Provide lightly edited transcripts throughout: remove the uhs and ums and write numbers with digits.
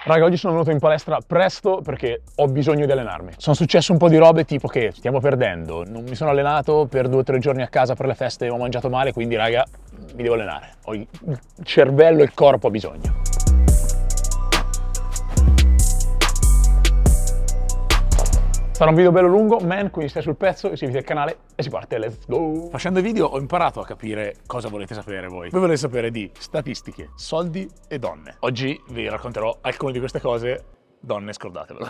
Raga, oggi sono venuto in palestra presto perché ho bisogno di allenarmi. Sono successe un po' di robe tipo che stiamo perdendo, non mi sono allenato per 2 o 3 giorni a casa per le feste, ho mangiato male, quindi raga, mi devo allenare. Ho il cervello e il corpo ha bisogno. Sarà un video bello lungo, man, quindi stai sul pezzo, iscriviti al canale e si parte, let's go! Facendo i video ho imparato a capire cosa volete sapere voi. Voi volete sapere di statistiche, soldi e donne. Oggi vi racconterò alcune di queste cose, donne scordatevelo.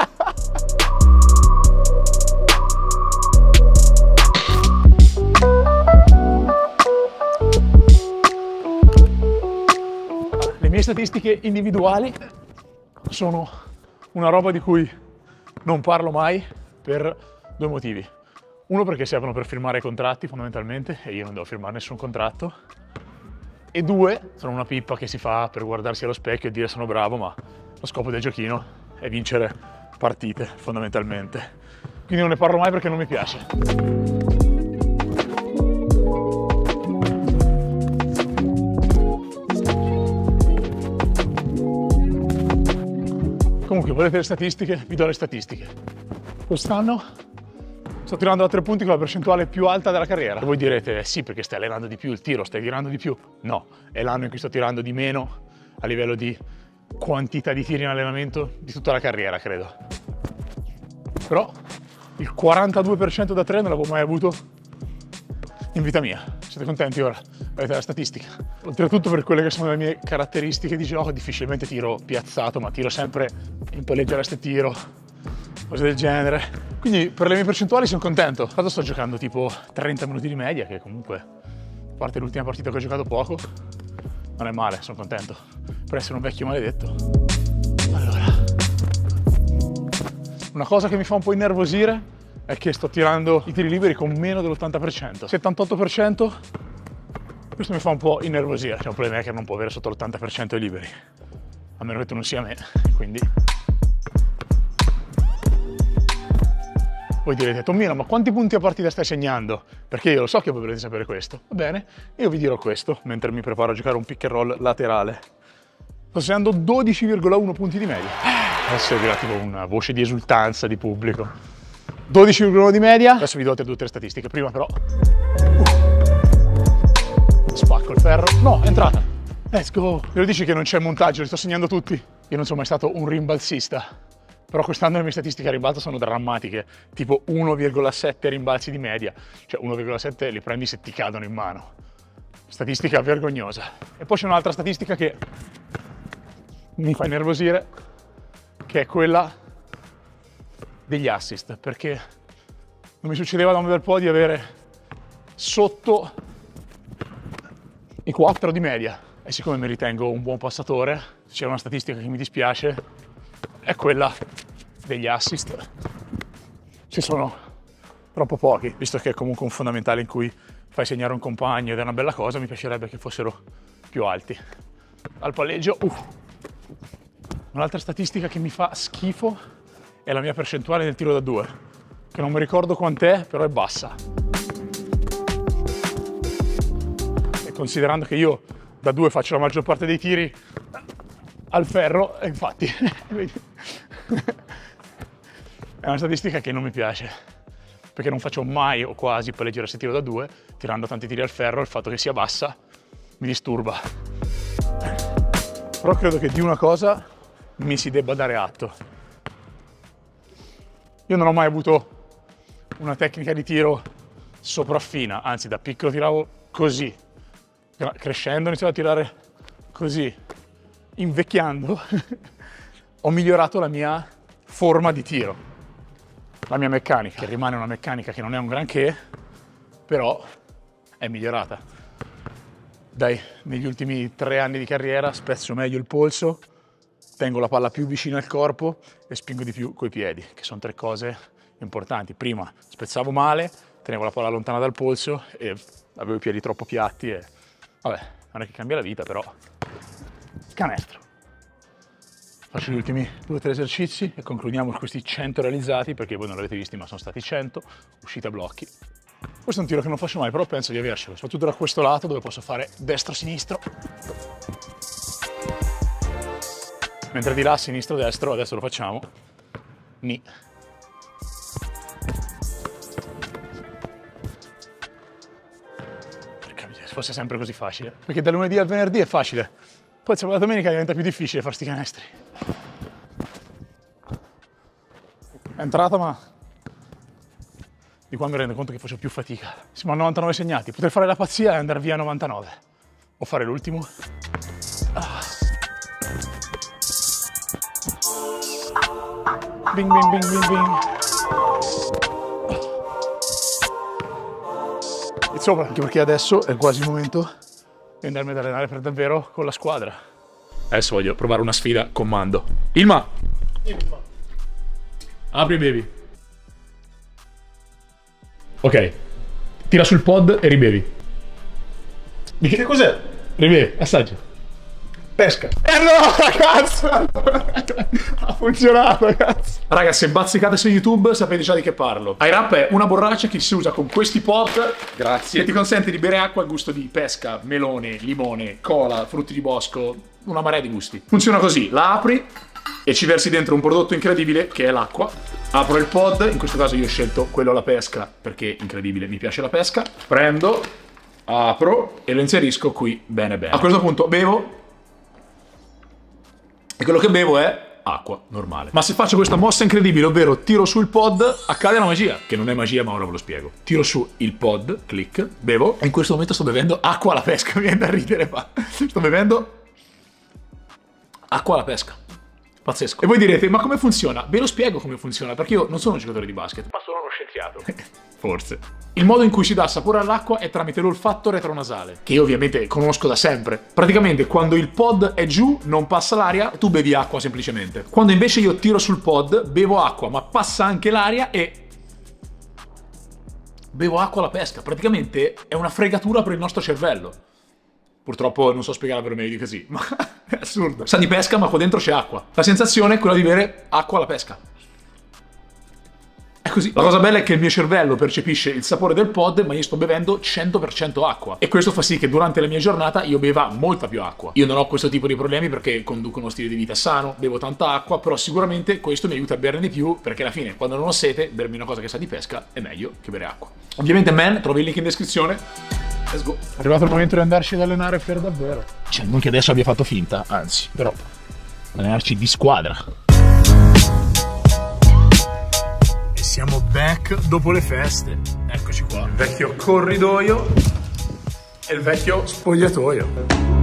Le mie statistiche individuali sono una roba di cui non parlo mai per 2 motivi. Uno, perché servono per firmare i contratti fondamentalmente e io non devo firmare nessun contratto. E 2, sono una pippa che si fa per guardarsi allo specchio e dire sono bravo, ma lo scopo del giochino è vincere partite fondamentalmente. Quindi non ne parlo mai perché non mi piace. Comunque, volete le statistiche? Vi do le statistiche. Quest'anno sto tirando da 3 punti con la percentuale più alta della carriera. E voi direte, sì, perché stai allenando di più il tiro, stai tirando di più. No, è l'anno in cui sto tirando di meno a livello di quantità di tiri in allenamento di tutta la carriera, credo. Però il 42% da 3 non l'avevo mai avuto in vita mia. Siete contenti ora? Avete la statistica. Oltretutto, per quelle che sono le mie caratteristiche di gioco, difficilmente tiro piazzato, ma tiro sempre in palleggio reste tiro, cose del genere. Quindi per le mie percentuali sono contento. Adesso sto giocando tipo 30 minuti di media, che comunque, a parte l'ultima partita che ho giocato poco, non è male, sono contento. Per essere un vecchio maledetto. Allora, una cosa che mi fa un po' innervosire è che sto tirando i tiri liberi con meno dell'80%. 78%, questo mi fa un po' innervosire. C'è un problema che non può avere sotto l'80% i liberi, a meno che tu non sia me, quindi... Voi direte, Tommino, ma quanti punti a partita stai segnando? Perché io lo so che voi volete sapere questo. Va bene, io vi dirò questo mentre mi preparo a giocare un pick and roll laterale. Sto segnando 12,1 punti di media. Adesso servirà tipo una voce di esultanza di pubblico. 12,1 di media. Adesso vi do altre 2 o 3 statistiche. Prima però... Spacco il ferro. No, è entrata. Let's go. Me lo dici che non c'è montaggio, li sto segnando tutti. Io non sono mai stato un rimbalzista. Però quest'anno le mie statistiche a rimbalzo sono drammatiche, tipo 1,7 rimbalzi di media, cioè 1,7 li prendi se ti cadono in mano. Statistica vergognosa. E poi c'è un'altra statistica che mi fa innervosire, che è quella degli assist, perché non mi succedeva da un bel po' di avere sotto i 4 di media. E siccome mi ritengo un buon passatore, se c'è una statistica che mi dispiace, è quella degli assist. Ci sono troppo pochi, visto che è comunque un fondamentale in cui fai segnare un compagno ed è una bella cosa, mi piacerebbe che fossero più alti. Al palleggio, un'altra statistica che mi fa schifo è la mia percentuale nel tiro da 2, che non mi ricordo quant'è, però è bassa. E considerando che io da 2 faccio la maggior parte dei tiri al ferro, e infatti è una statistica che non mi piace, perché non faccio mai o quasi palleggio reste tiro da 2, tirando tanti tiri al ferro, il fatto che sia bassa mi disturba. Però credo che di una cosa mi si debba dare atto. Io non ho mai avuto una tecnica di tiro sopraffina, anzi da piccolo tiravo così, crescendo ho iniziato a tirare così. Invecchiando ho migliorato la mia forma di tiro, la mia meccanica, che rimane una meccanica che non è un granché, però è migliorata. Dai, negli ultimi 3 anni di carriera spezzo meglio il polso, tengo la palla più vicina al corpo e spingo di più coi piedi, che sono 3 cose importanti. Prima spezzavo male, tenevo la palla lontana dal polso e avevo i piedi troppo piatti e vabbè, non è che cambia la vita, però canestro. Faccio gli ultimi 2 o 3 esercizi e concludiamo questi 100 realizzati, perché voi non l'avete visti ma sono stati 100, uscite a blocchi. Questo è un tiro che non faccio mai, però penso di avercelo, soprattutto da questo lato dove posso fare destro-sinistro. Mentre di là, sinistro, destro, adesso lo facciamo. Ni. Porca miseria, se fosse sempre così facile. Perché dal lunedì al venerdì è facile. Poi c'è la domenica diventa più difficile fare sti canestri. È entrata, ma di qua mi rendo conto che faccio più fatica. Siamo a 99 segnati. Potrei fare la pazzia e andare via a 99. O fare l'ultimo. Bing bing bing bing bing. E sopra, anche perché adesso è quasi il momento di andarmi ad allenare per davvero con la squadra. Adesso voglio provare una sfida comando. Ilma! Apri, bevi. Ok. Tira sul pod e ribevi. Che cos'è? Ribevi, assaggia. Pesca. No, ragazzi! Ha funzionato, ragazzi! Raga, se bazzicate su YouTube sapete già di che parlo. iRap è una borraccia che si usa con questi pod. Grazie. Che ti consente di bere acqua al gusto di pesca, melone, limone, cola, frutti di bosco, una marea di gusti. Funziona così, la apri e ci versi dentro un prodotto incredibile che è l'acqua. Apro il pod, in questo caso io ho scelto quello alla pesca perché incredibile, mi piace la pesca. Prendo, apro e lo inserisco qui bene bene. A questo punto bevo e quello che bevo è acqua normale. Ma se faccio questa mossa incredibile, ovvero tiro sul pod, accade la magia, che non è magia ma ora ve lo spiego. Tiro su il pod, clic, bevo e in questo momento sto bevendo acqua alla pesca, mi viene da ridere ma sto bevendo acqua alla pesca. Pazzesco. E voi direte, ma come funziona? Ve lo spiego come funziona, perché io non sono un giocatore di basket, ma sono uno scienziato. Forse. Il modo in cui si dà sapore all'acqua è tramite l'olfatto retronasale, che io ovviamente conosco da sempre. Praticamente quando il pod è giù, non passa l'aria, tu bevi acqua semplicemente. Quando invece io tiro sul pod, bevo acqua, ma passa anche l'aria e bevo acqua alla pesca. Praticamente è una fregatura per il nostro cervello. Purtroppo non so spiegarla per meglio di così, ma è assurdo. Sa di pesca, ma qua dentro c'è acqua. La sensazione è quella di bere acqua alla pesca. È così. La cosa bella è che il mio cervello percepisce il sapore del pod, ma io sto bevendo 100% acqua. E questo fa sì che durante la mia giornata io beva molta più acqua. Io non ho questo tipo di problemi perché conduco uno stile di vita sano, bevo tanta acqua, però sicuramente questo mi aiuta a berne di più, perché alla fine, quando non ho sete, bermi una cosa che sa di pesca è meglio che bere acqua. Ovviamente, man, trovi il link in descrizione. Let's go. È arrivato il momento di andarci ad allenare per davvero. Cioè, non che adesso abbia fatto finta, anzi, però allenarci di squadra. E siamo back dopo le feste. Eccoci qua. Il vecchio corridoio e il vecchio spogliatoio.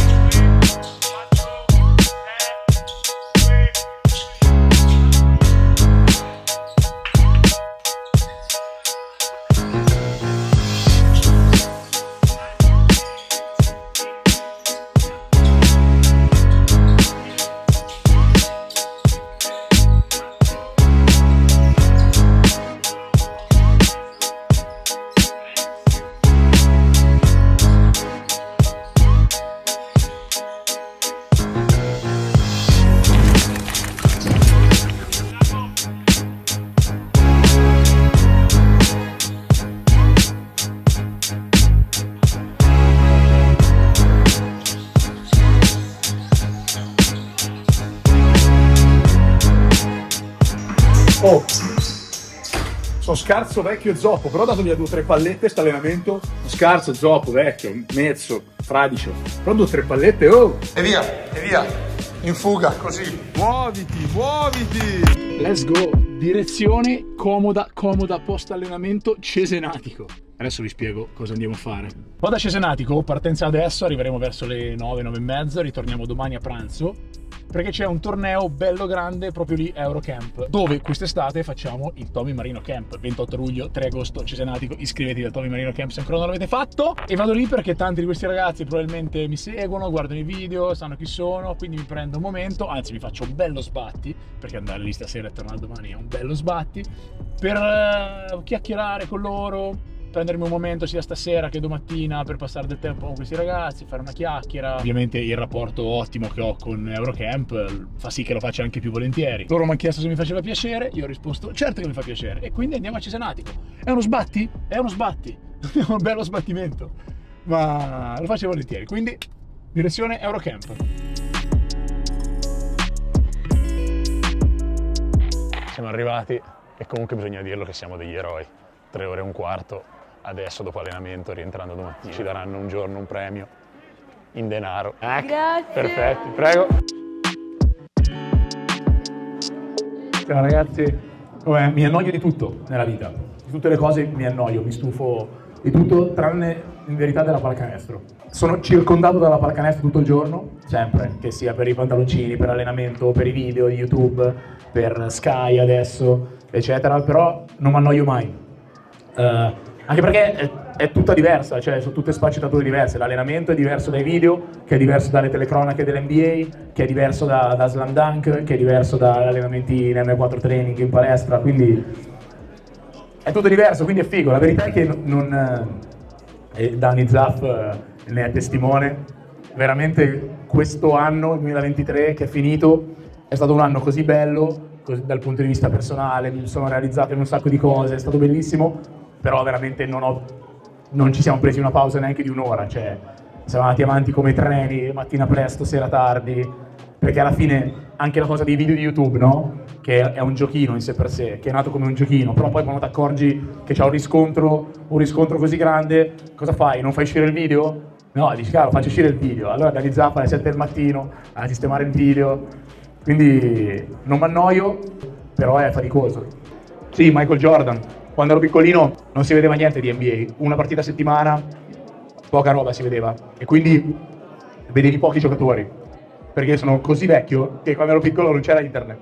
Oh, sono scarso, vecchio e zoppo, però ho dato via 2 o 3 pallette sto allenamento. Scarso, zoppo, vecchio, mezzo, fradicio. Però 2 o 3 pallette, oh! E via, in fuga, così. Muoviti, muoviti! Let's go! Direzione comoda, post allenamento cesenatico. Adesso vi spiego cosa andiamo a fare. Poi da cesenatico, partenza adesso, arriveremo verso le 9, 9 e mezza, ritorniamo domani a pranzo, perché c'è un torneo bello grande proprio lì, Eurocamp, dove quest'estate facciamo il Tommy Marino Camp, 28 luglio, 3 agosto, cesenatico, iscrivetevi al Tommy Marino Camp se ancora non l'avete fatto. E vado lì perché tanti di questi ragazzi probabilmente mi seguono, guardano i video, sanno chi sono, quindi mi prendo un momento, anzi mi faccio un bello sbatti, perché andare lì stasera e tornare domani è un bello sbatti, per chiacchierare con loro, prendermi un momento sia stasera che domattina per passare del tempo con questi ragazzi, fare una chiacchiera. Ovviamente il rapporto ottimo che ho con Eurocamp fa sì che lo faccia anche più volentieri. Loro mi hanno chiesto se mi faceva piacere, io ho risposto certo che mi fa piacere, e quindi andiamo a Cesenatico. È uno sbatti? È uno sbatti, è un bello sbattimento, ma lo faccio volentieri, quindi direzione Eurocamp. siamo arrivati e comunque bisogna dirlo che siamo degli eroi. 3 ore e un quarto, adesso dopo allenamento, rientrando domattina, ci daranno un giorno un premio in denaro. Grazie. Perfetti, prego. Ciao ragazzi, mi annoio di tutto nella vita, di tutte le cose mi annoio, mi stufo di tutto tranne in verità della pallacanestro. Sono circondato dalla pallacanestro tutto il giorno, sempre, che sia per i pantaloncini, per l'allenamento, per i video di YouTube, per Sky adesso, eccetera, però non mi annoio mai. Anche perché è tutta diversa, cioè sono tutte sfaccettature diverse, l'allenamento è diverso dai video, che è diverso dalle telecronache dell'NBA, che è diverso da Slam Dunk, che è diverso dagli allenamenti in M4 Training in palestra, quindi è tutto diverso, quindi è figo. La verità è che Dani Zaff ne è testimone, veramente questo anno, il 2023 che è finito, è stato un anno così bello, dal punto di vista personale, mi sono realizzato in un sacco di cose, è stato bellissimo, però veramente non ci siamo presi una pausa neanche di un'ora, cioè siamo andati avanti come treni, mattina presto, sera tardi, perché alla fine anche la cosa dei video di YouTube, no? Che è un giochino in sé per sé, che è nato come un giochino, però poi quando ti accorgi che c'ha un riscontro così grande, cosa fai? Non fai uscire il video? No, dici caro, faccio uscire il video, allora da Zappa alle 7 del mattino a sistemare il video, quindi non mi annoio, però è faticoso. Sì, Michael Jordan, quando ero piccolino non si vedeva niente di NBA, una partita a settimana, poca roba si vedeva, e quindi vedevi pochi giocatori, perché sono così vecchio che quando ero piccolo non c'era internet.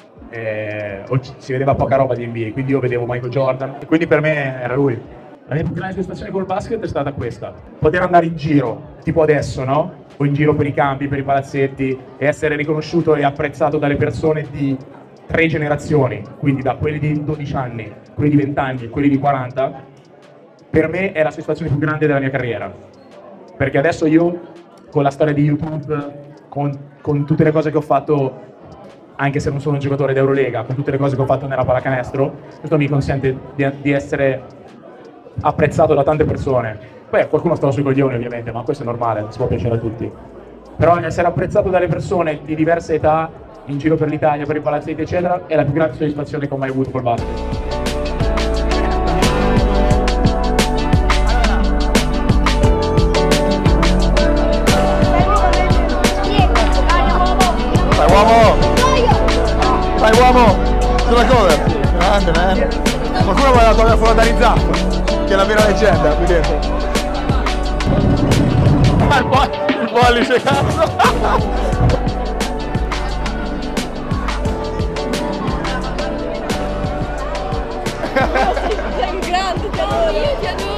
Si vedeva poca roba di NBA, quindi io vedevo Michael Jordan, e quindi per me era lui. La mia più grande soddisfazione col basket è stata questa: poter andare in giro, tipo adesso, no? O in giro per i campi, per i palazzetti, e essere riconosciuto e apprezzato dalle persone di 3 generazioni, quindi da quelli di 12 anni, quelli di 20 anni e quelli di 40, per me è la soddisfazione più grande della mia carriera. Perché adesso io, con la storia di YouTube, con tutte le cose che ho fatto, anche se non sono un giocatore d'Eurolega, con tutte le cose che ho fatto nella pallacanestro, questo mi consente di essere apprezzato da tante persone. Poi qualcuno sta sui coglioni ovviamente, ma questo è normale, non si può piacere a tutti. Però essere apprezzato dalle persone di diverse età, in giro per l'Italia, per i palazzetti eccetera, è la più grande soddisfazione che ho mai avuto col basket. Vai uomo! Sulla cover! Grande, man! Qualcuno vuole la togliere fuori da Dani Zaff, che è la vera leggenda qui dentro. Il pollice, cazzo! Sei grande, ti adoro! Io ti adoro!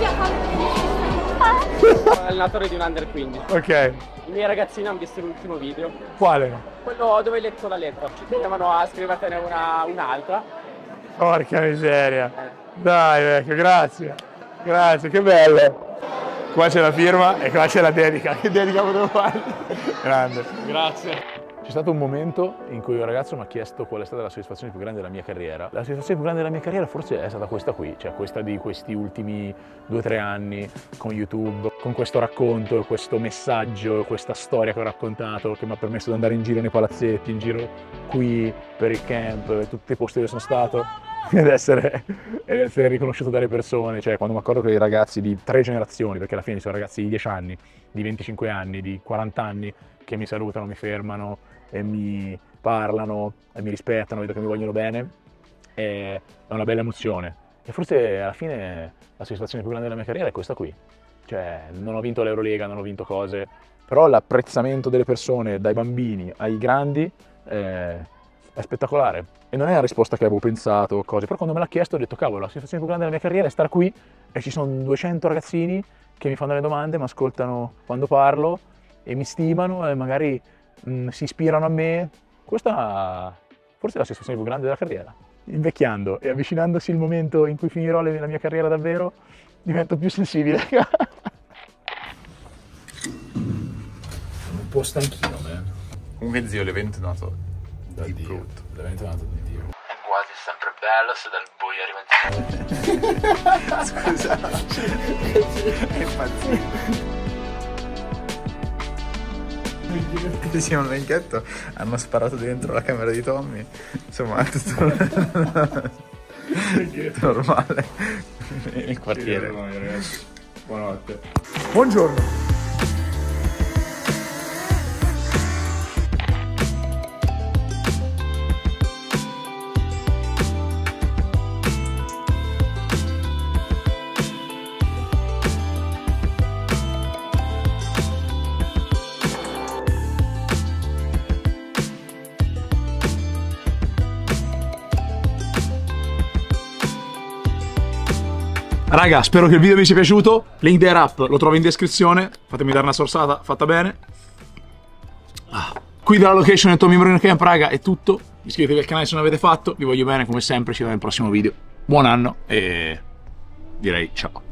Allenatore di un under 15. Ok. I miei ragazzini hanno visto l'ultimo video. Quale? Quello dove hai letto la lettera. Ci chiamano a scrivertene un'altra. Porca miseria. Dai vecchio, grazie. Grazie, che bello. Qua c'è la firma e qua c'è la dedica. Che dedica potevo fare? Grande. Grazie. C'è stato un momento in cui un ragazzo mi ha chiesto qual è stata la soddisfazione più grande della mia carriera. La soddisfazione più grande della mia carriera forse è stata questa qui, cioè questa di questi ultimi 2-3 anni con YouTube, con questo racconto, questo messaggio, questa storia che ho raccontato, che mi ha permesso di andare in giro nei palazzetti, in giro qui per il camp, tutti i posti dove sono stato, ed essere riconosciuto dalle persone. Cioè quando mi accorgo che i ragazzi di 3 generazioni, perché alla fine sono ragazzi di 10 anni, di 25 anni, di 40 anni, che mi salutano, mi fermano e mi parlano e mi rispettano, vedo che mi vogliono bene, è una bella emozione. E forse alla fine la soddisfazione più grande della mia carriera è questa qui. Cioè non ho vinto l'Eurolega, non ho vinto cose, però l'apprezzamento delle persone, dai bambini ai grandi, è spettacolare. E non è una risposta che avevo pensato, cose, però quando me l'ha chiesto ho detto cavolo, la soddisfazione più grande della mia carriera è star qui e ci sono 200 ragazzini che mi fanno le domande, mi ascoltano quando parlo e mi stimano e magari si ispirano a me. Questa forse è la soddisfazione più grande della carriera. Invecchiando e avvicinandosi il momento in cui finirò la mia carriera davvero, divento più sensibile. Un po' stanchino, man. Comunque zio, l'evento è nato Da di Dio. brutto. L'evento è nato di Dio. È quasi sempre bello se dal buio arriva il Scusa. È impazzito. Vicino al banchetto hanno sparato dentro la camera di Tommy. Insomma, è tutto normale. Il quartiere. Buonanotte. Buongiorno. Raga, spero che il video vi sia piaciuto. Link del rap lo trovo in descrizione. Fatemi dare una sorsata fatta bene. Qui dalla location del Tommy Marino Camp, raga, è tutto. Iscrivetevi al canale se non l'avete fatto. Vi voglio bene come sempre, ci vediamo nel prossimo video. Buon anno e direi ciao.